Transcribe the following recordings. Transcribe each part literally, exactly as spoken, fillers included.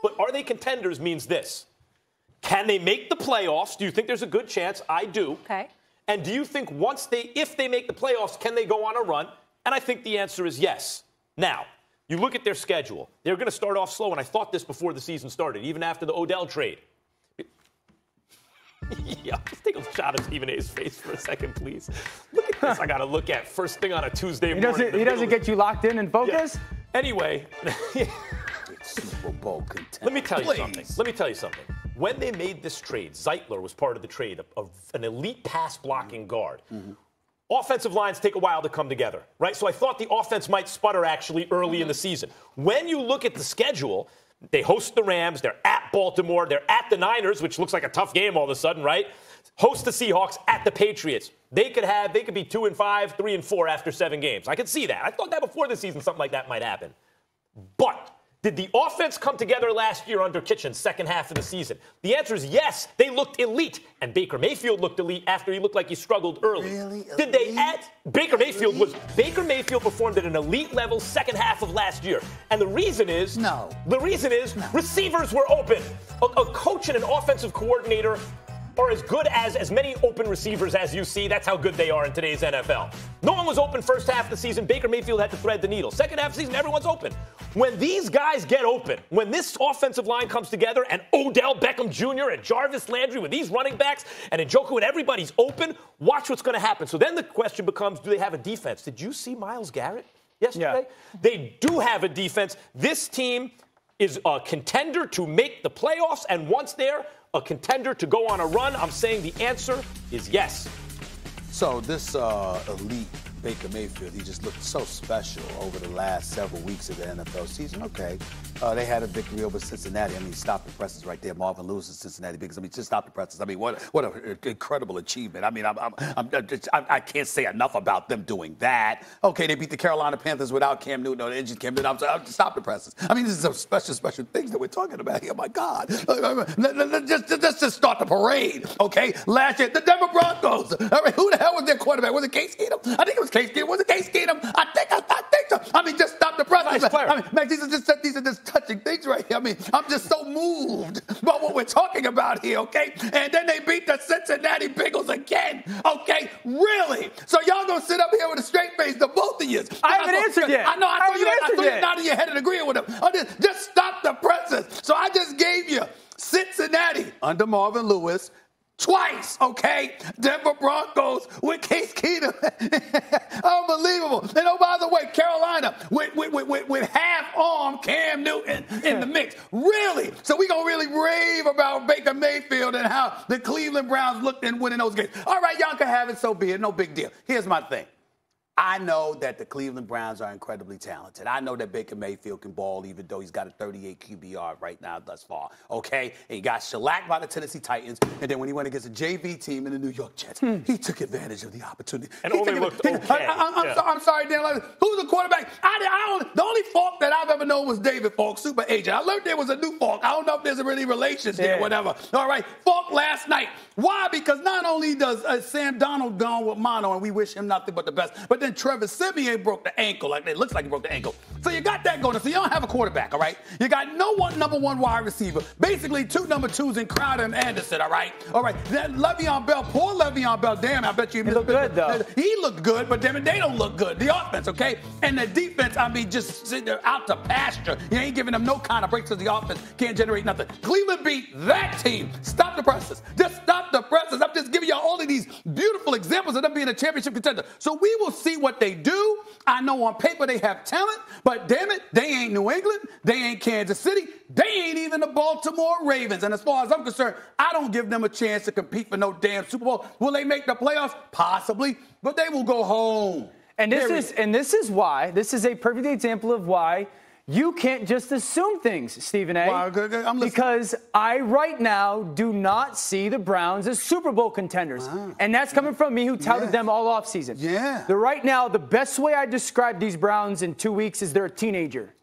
But are they contenders means this. Can they make the playoffs? Do you think there's a good chance? I do. Okay. And do you think once they, if they make the playoffs, can they go on a run? And I think the answer is yes. Now, you look at their schedule. They're going to start off slow, and I thought this before the season started, even after the Odell trade. Yeah, let's take a shot of Stephen A's face for a second, please. Look at this. I got to look at first thing on a Tuesday he morning. Doesn't, he doesn't get you locked in and focused? Yeah. Anyway. Super Bowl contender. Let me tell you Please. something. Let me tell you something. When they made this trade, Zeitler was part of the trade, of an elite pass-blocking guard. Mm-hmm. Offensive lines take a while to come together, right? So I thought the offense might sputter actually early mm-hmm. in the season. When you look at the schedule, they host the Rams, they're at Baltimore, they're at the Niners, which looks like a tough game all of a sudden, right? Host the Seahawks, at the Patriots. They could have, they could be two and five, three and four after seven games. I could see that. I thought that before the season something like that might happen. But did the offense come together last year under Kitchen's second half of the season? The answer is yes. They looked elite. And Baker Mayfield looked elite after he looked like he struggled early. Really? Did they add? Baker Mayfield was Baker Mayfield performed at an elite level second half of last year. And the reason is no. The reason is no. Receivers were open. A, a coach and an offensive coordinator are as good as as many open receivers as you see. That's how good they are in today's N F L. No one was open first half of the season. Baker Mayfield had to thread the needle. Second half of the season, everyone's open. When these guys get open, when this offensive line comes together and Odell Beckham Junior and Jarvis Landry with these running backs and Njoku and everybody's open, watch what's going to happen. So then the question becomes, do they have a defense? Did you see Myles Garrett yesterday? Yeah. They do have a defense. This team is a contender to make the playoffs, and once there, a contender to go on a run. I'm saying the answer is yes. So this uh, elite Baker Mayfield, he just looked so special over the last several weeks of the N F L season. Okay, uh, they had a victory over Cincinnati. I mean, stop the presses right there. Marvin Lewis is Cincinnati because I mean, just stop the presses. I mean, what what an incredible achievement. I mean, I'm, I'm, I'm, I'm, I can't say enough about them doing that. Okay, they beat the Carolina Panthers without Cam Newton or the injured Cam Newton. I'm sorry, stop the presses. I mean, this is some special, special things that we're talking about here. My God, just, just, just start the parade. Okay, last year the Denver Broncos. I mean, who the hell was their quarterback? Was it Case Keenum? I think it was Case Keenum. Was it Case Keenum? I think, I, I think so. I mean, just stop the presses. Nice I mean, man, these are just these are just touching things right here. I mean, I'm just so moved by what we're talking about here. Okay, and then they beat the Cincinnati Bengals again. Okay, really? So y'all gonna sit up here with a straight face, the both of you? I haven't answered yet. I know. I, I know you. I know you're nodding your head and agreeing with them. I just, just stop the presses. So I just gave you Cincinnati under Marvin Lewis. Twice, okay? Denver Broncos with Case Keenum. Unbelievable. And oh, by the way, Carolina with, with, with, with half-arm Cam Newton in the mix. Really? So we're going to really rave about Baker Mayfield and how the Cleveland Browns looked in winning those games. All right, y'all can have it, so be it. No big deal. Here's my thing. I know that the Cleveland Browns are incredibly talented. I know that Baker Mayfield can ball, even though he's got a thirty-eight Q B R right now thus far, okay? And he got shellacked by the Tennessee Titans, and then when he went against a J V team in the New York Jets, hmm. he took advantage of the opportunity. And he only looked okay. I, I, I'm, yeah. so, I'm sorry, Dan. Who's the quarterback? I, I don't, the only Falk that I've ever known was David Falk, super agent. I learned there was a new Falk. I don't know if there's really relations there yeah. or whatever. All right, Falk last night. Why? Because not only does uh, Sam Donald gone with mono, and we wish him nothing but the best, but then Trevor Siemian broke the ankle. Like it looks like he broke the ankle. So you got that going. So you don't have a quarterback, all right? You got no one number one wide receiver. Basically two number twos in Crowder and Anderson, all right? All right. Then Le'Veon Bell, poor Le'Veon Bell. Damn, I bet you he looked good though. He looked good, but damn it, they don't look good. The offense, okay? And the defense, I mean, just sitting there out to pasture. You ain't giving them no kind of breaks because the offense can't generate nothing. Cleveland beat that team. Stop the presses. Just stop the presses. I'm just giving you all of these beautiful examples of them being a championship contender. So we will see what they do. I know on paper they have talent, but damn it, they ain't New England, they ain't Kansas City, they ain't even the Baltimore Ravens. And as far as I'm concerned, I don't give them a chance to compete for no damn Super Bowl. Will they make the playoffs? Possibly, but they will go home. And this is and this is why, this is a perfect example of why you can't just assume things, Stephen A. Wow, good, good. I'm because I, right now, do not see the Browns as Super Bowl contenders. Wow. And that's coming from me, who touted yeah. them all offseason. Yeah. The right now, the best way I describe these Browns in two weeks is they're a teenager.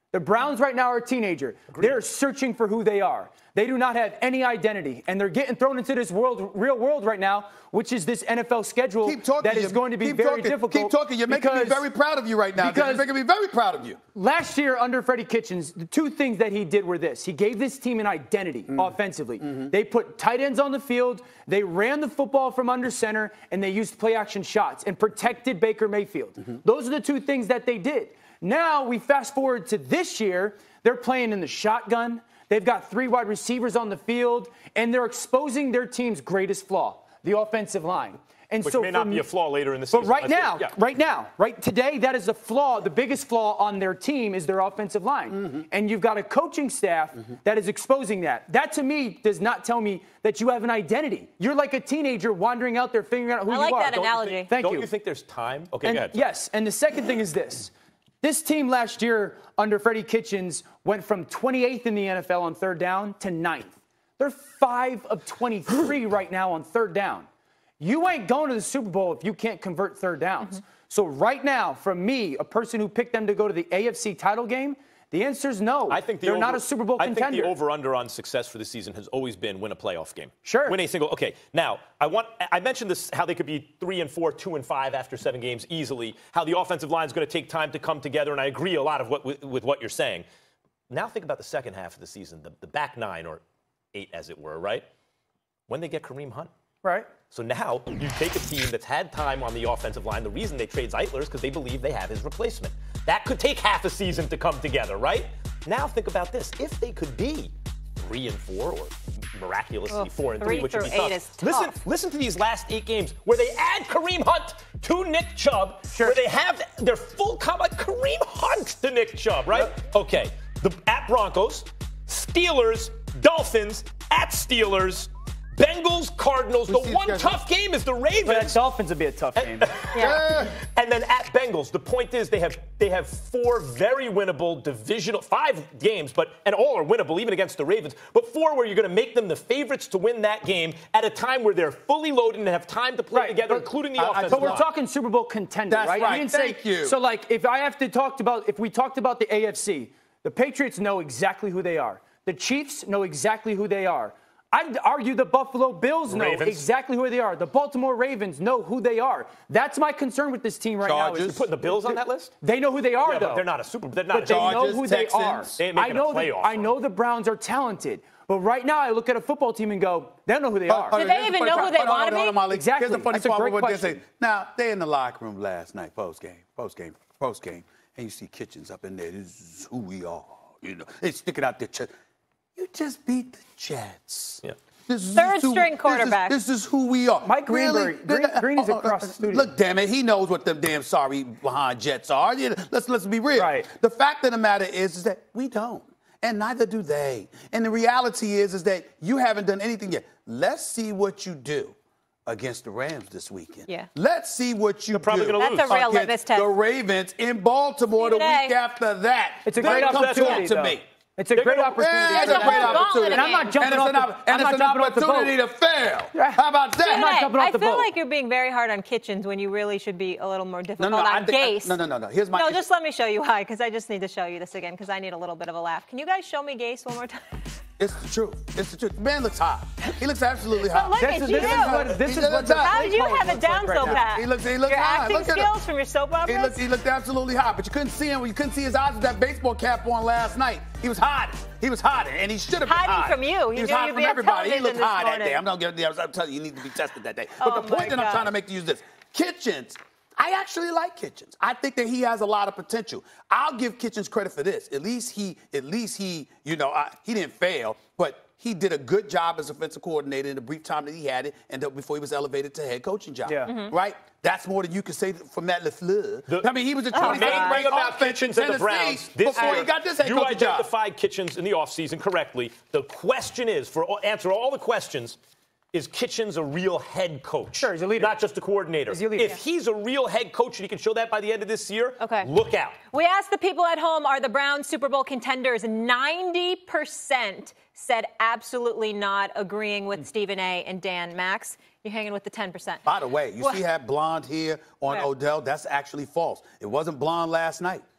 The Browns right now are a teenager. Agreed. They're searching for who they are. They do not have any identity, and they're getting thrown into this world, real world right now, which is this N F L schedule Keep talking, that is going to be keep very talking, difficult. Keep talking. You're making me very proud of you right now. You're making me very proud of you. Last year under Freddie Kitchens, the two things that he did were this. He gave this team an identity mm. offensively. Mm-hmm. They put tight ends on the field, they ran the football from under center, and they used play-action shots and protected Baker Mayfield. Mm-hmm. Those are the two things that they did. Now we fast forward to this year. They're playing in the shotgun. They've got three wide receivers on the field, and they're exposing their team's greatest flaw, the offensive line. And Which so may not from, be a flaw later in the season. But right I now, think, yeah. right now, right today, that is a flaw. The biggest flaw on their team is their offensive line. Mm-hmm. And you've got a coaching staff mm-hmm. that is exposing that. That, to me, does not tell me that you have an identity. You're like a teenager wandering out there figuring out who I you like are. that Don't analogy. You think, Thank Don't you. you think there's time? Okay, and, go ahead. Yes, and the second thing is this. This team last year under Freddie Kitchens went from twenty-eighth in the N F L on third down to ninth. They're five of twenty-three right now on third down. You ain't going to the Super Bowl if you can't convert third downs. Mm-hmm. So right now, from me, a person who picked them to go to the A F C title game, the answer is no. I think the They're over, not a Super Bowl I contender. I think the over-under on success for the season has always been win a playoff game. Sure. Win a single. Okay. Now, I want. I mentioned this, how they could be three and four, two and five after seven games easily. How the offensive line is going to take time to come together, and I agree a lot of what with, with what you're saying. Now think about the second half of the season, the, the back nine or eight, as it were, right? When they get Kareem Hunt. Right. So now you take a team that's had time on the offensive line. The reason they trade Zeitler is because they believe they have his replacement. That could take half a season to come together, right? Now think about this. If they could be three and four or miraculously Ugh, four and three three, which would be through eight tough. is tough. Listen, listen to these last eight games where they add Kareem Hunt to Nick Chubb, Sure. where they have their full combat Kareem Hunt to Nick Chubb, right? Yep. Okay. The at Broncos, Steelers, Dolphins, at Steelers, Bengals, Cardinals. The one tough game is the Ravens. But Dolphins would be a tough game. yeah. And then at Bengals, the point is they have they have four very winnable divisional five games, but and all are winnable even against the Ravens. But four where you're going to make them the favorites to win that game at a time where they're fully loaded and have time to play Right, together, but, including the uh, offensive But we're line. talking Super Bowl contender, That's right? right. I didn't Thank say, you. So, like, if I have to talk about, if we talked about the A F C, the Patriots know exactly who they are. The Chiefs know exactly who they are. I'd argue the Buffalo Bills know Ravens. exactly who they are. The Baltimore Ravens know who they are. That's my concern with this team right Chargers. now. You're putting the Bills on that list? They know who they are, Yeah, though. but they're not a super. They're not But a they know Chargers, who Texans. they are. They ain't making I know a playoff the, I run. know the Browns are talented. But right now, I look at a football team and go, they don't know who they are. Do they even know who they want to be? Exactly. Here's the funny That's a part great of what they question. say. Now, they in the locker room last night, post game, post game, post game, and you see Kitchens up in there. This is who we are. You know, they sticking out their chest. You just beat the Jets. Yeah. This is Third who- string quarterback. This is, this is who we are. Mike Greenberg- Really? Green- Green is across the studio. Look, damn it, he knows what them damn sorry behind Jets are. Yeah, Let's let's be real. Right. The fact of the matter is, is that we don't, and neither do they. And the reality is, is that you haven't done anything yet. Let's see what you do against the Rams this weekend. Yeah. Let's see what you They're probably do gonna That's a real against litmus test. the Ravens in Baltimore the Today. week after that. It's a Then great come opportunity, talk to though. me. It's a They're great gonna- opportunity. Yeah, it's for a great them. opportunity. And I'm not jumping and off it's the, an, op- and I'm it's not an jumping off the boat. opportunity to fail. Yeah. How about that? I'm not Hey, jumping off I the feel boat. like you're being very hard on Kitchens when you really should be a little more difficult I on think- I- Gase. no, no, no, no. Here's my. No, just let me show you why, because I just need to show you this again, because I need a little bit of a laugh. Can you guys show me Gase one more time? It's the truth. It's the truth. The man looks hot. He looks absolutely But hot. look This at is, you. this is what, this He is what looks the hot. How did you play have calling it down looks like so right now. pat? He looks. He looks Your hot. acting Look at skills him. from your soap He operas? looked. He looked absolutely hot, but you couldn't see him. You couldn't see his eyes with that baseball cap on last night. He was hot. He was hot, and he should have been Hiding hot. from you. He He was knew hot you'd from be on everybody. He television looked this hot that morning. day. I'm not giving. I'm telling you, you need to be tested that day. But Oh, the my point that I'm God. trying to make to you is this: Kitchens. I actually like Kitchens. I think that he has a lot of potential. I'll give Kitchens credit for this. At least he, at least he, you know, I, he didn't fail, but he did a good job as offensive coordinator in the brief time that he had it, and that before he was elevated to head coaching job. Yeah. Mm-hmm. Right? That's more than you can say from Matt LaFleur. The- I mean, he was a The main twenty-seventh thing ranked about offense Kitchens in and the Browns Tennessee this before year, he got this head you coaching job. identified Kitchens in the offseason correctly. The question is, for all, answer all the questions, is Kitchens a real head coach? Sure, he's a leader. Not just a coordinator. He's a leader. If he's a real head coach and he can show that by the end of this year, Okay. look out. We asked the people at home, are the Browns Super Bowl contenders? ninety percent said absolutely not, agreeing with Stephen A. and Dan. Max, you're hanging with the ten percent. By the way, you Well- see that blonde hair on Yeah. Odell? That's actually false. It wasn't blonde last night.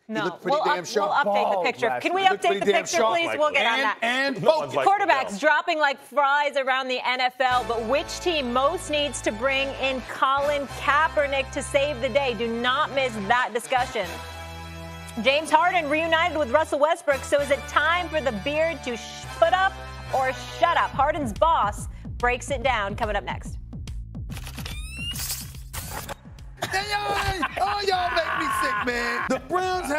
No, looked pretty we'll, damn up, sharp. we'll update the Bald picture. last Can we night. Looked update pretty the damn picture, sharp. please? We'll get on and, that. And No one's focus. like Quarterbacks Odell. dropping like fries around the N F L, but which team most needs to bring in Colin Kaepernick to save the day? Do not miss that discussion. James Harden reunited with Russell Westbrook, so is it time for the beard to sh- put up or shut up? Harden's boss breaks it down, coming up next. And y'all, oh, y'all make me sick, man. The Browns have